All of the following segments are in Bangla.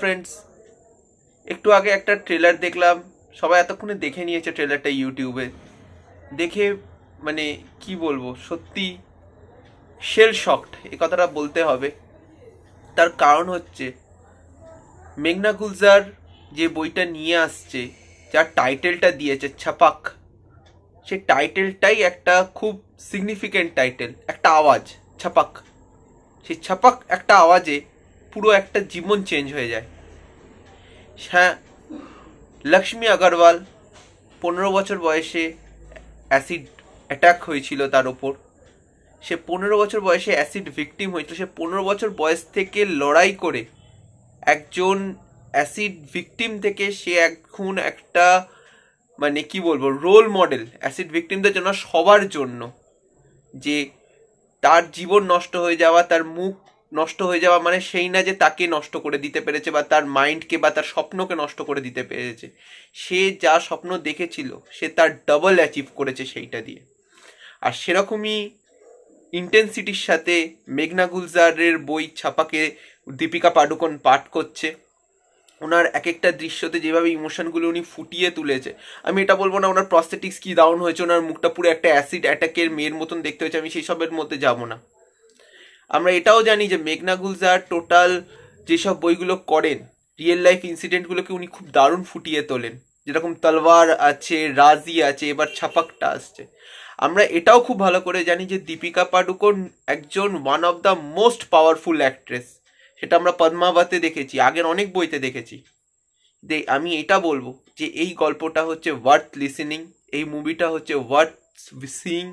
ফ্রেন্ডস, একটু আগে একটা ট্রেলার দেখলাম, সবাই এতক্ষণে দেখে নিয়েছে ট্রেলারটা ইউটিউবে। দেখে মানে কি বলবো, সত্যি শেল শকড এই কথাটা বলতে হবে। তার কারণ হচ্ছে মেঘনা গুলজার যে বইটা নিয়ে আসছে, যার টাইটেলটা দিয়েছে ছাপাক, সেই টাইটেলটাই একটা খুব সিগনিফিকেন্ট টাইটেল, একটা আওয়াজ, ছাপাক। সেই ছাপাক একটা আওয়াজে পুরো একটা জীবন চেঞ্জ হয়ে যায়। হ্যাঁ, লক্ষ্মী আগরওয়াল 15 বছর বয়সে অ্যাসিড অ্যাটাক হয়েছিল তার ওপর। সে 15 বছর বয়সে অ্যাসিড ভিকটিম হয়েছিল। সে 15 বছর বয়স থেকে লড়াই করে একজন অ্যাসিড ভিকটিম থেকে সে এখন একটা মানে কি বলবো রোল মডেল অ্যাসিড ভিকটিমদের জন্য, সবার জন্য। যে তার জীবন নষ্ট হয়ে যাওয়া, তার মুখ নষ্ট হয়ে যাওয়া মানে সেই না যে তাকে নষ্ট করে দিতে পেরেছে বা তার মাইন্ডকে বা তার স্বপ্নকে নষ্ট করে দিতে পেরেছে। সে যা স্বপ্ন দেখেছিল সে তার ডাবল অ্যাচিভ করেছে সেইটা দিয়ে। আর সেরকমই ইন্টেন্সিটির সাথে মেঘনা গুলজারের বই ছাপাকে দীপিকা পাডুকোন পাঠ করছে। ওনার এক একটা দৃশ্যতে যেভাবে ইমোশনগুলো উনি ফুটিয়ে তুলেছে, আমি এটা বলবো না ওনার প্রস্থেটিক্স কি ডাউন হয়েছে, ওনার মুখটা পুরো একটা অ্যাসিড অ্যাটাকের মেয়ের মতন দেখতে হয়েছে, আমি সেই সবের মধ্যে যাবো না। আমরা এটাও জানি যে মেঘনা গুলজার টোটাল যেসব বইগুলো করেন, রিয়েল লাইফ ইনসিডেন্টগুলোকে উনি খুব দারুণ ফুটিয়ে তোলেন। যেরকম তলওয়ার আছে, রাজি আছে, এবার ছাপাকটা আসছে। আমরা এটাও খুব ভালো করে জানি যে দীপিকা পাডুকোন একজন one of the most powerful actress. সেটা আমরা পদ্মাবতে দেখেছি, আগের অনেক বইতে দেখেছি। আমি এটা বলবো যে এই গল্পটা হচ্ছে ওয়ার্থ লিসেনিং, এই মুভিটা হচ্ছে ওয়ার্থ সিইং।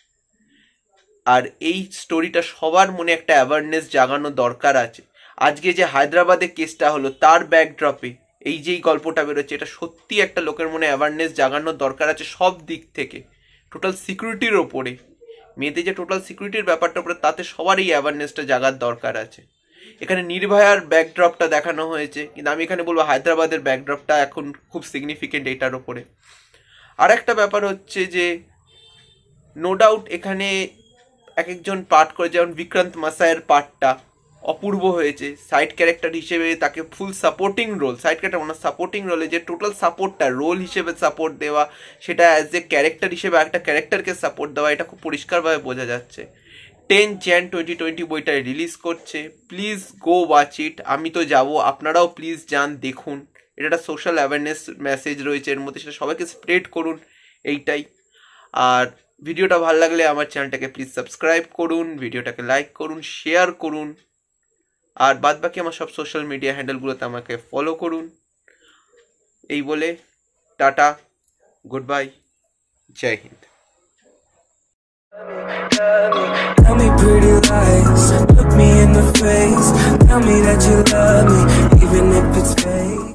আর এই স্টোরিটা সবার মনে একটা অ্যাওয়ারনেস জাগানো দরকার আছে। আজকে যে হায়দ্রাবাদে কেসটা হলো তার ব্যাকড্রপে এই যেই গল্পটা বেরোচ্ছে, এটা সত্যি একটা লোকের মনে অ্যাওয়ারনেস জাগানোর দরকার আছে সব দিক থেকে। টোটাল সিকিউরিটির ওপরে, মেয়েদের যে টোটাল সিকিউরিটির ব্যাপারটা ওপরে, তাতে সবার এই অ্যাওয়ারনেসটা জাগার দরকার আছে। এখানে নির্ভয়ার ব্যাকড্রপটা দেখানো হয়েছে, কিন্তু আমি এখানে বলবো হায়দ্রাবাদের ব্যাকড্রপটা এখন খুব সিগনিফিকেন্ট এইটার ওপরে। আর একটা ব্যাপার হচ্ছে যে নো ডাউট এখানে এক একজন পার্ট করে, যেমন বিক্রান্ত মাসায়ের পার্টটা অপূর্ব হয়েছে। সাইড ক্যারেক্টার হিসেবে তাকে full supporting role, side character ওনার সাপোর্টিং রোলে যে টোটাল সাপোর্টটা, রোল হিসেবে সাপোর্ট দেওয়া, সেটা অ্যাজ এ ক্যারেক্টার হিসেবে একটা ক্যারেক্টারকে সাপোর্ট দেওয়া, এটা খুব পরিষ্কারভাবে বোঝা যাচ্ছে। 10 jan 2020 বইটা রিলিজ করছে, প্লিজ গো ওয়াচ ইট। আমি তো যাবো, আপনারাও প্লিজ যান, দেখুন। এটা একটা সোশ্যাল অ্যাওয়ারনেস মেসেজ রয়েছে এর মধ্যে, সেটা সবাইকে স্প্রেড করুন, এইটাই। আর ভিডিওটা ভালো লাগলে আমার চ্যানেলটাকে প্লিজ সাবস্ক্রাইব করুন, ভিডিওটাকে লাইক করুন, শেয়ার করুন। আর বাদ বাকি আমার সব সোশ্যাল মিডিয়া হ্যান্ডেলগুলোতে আমাকে ফলো করুন। এই বলে tata, good bye, Jai Hind. Tell me pretty lies, look me in the face, tell me that you love me, even if it's fake.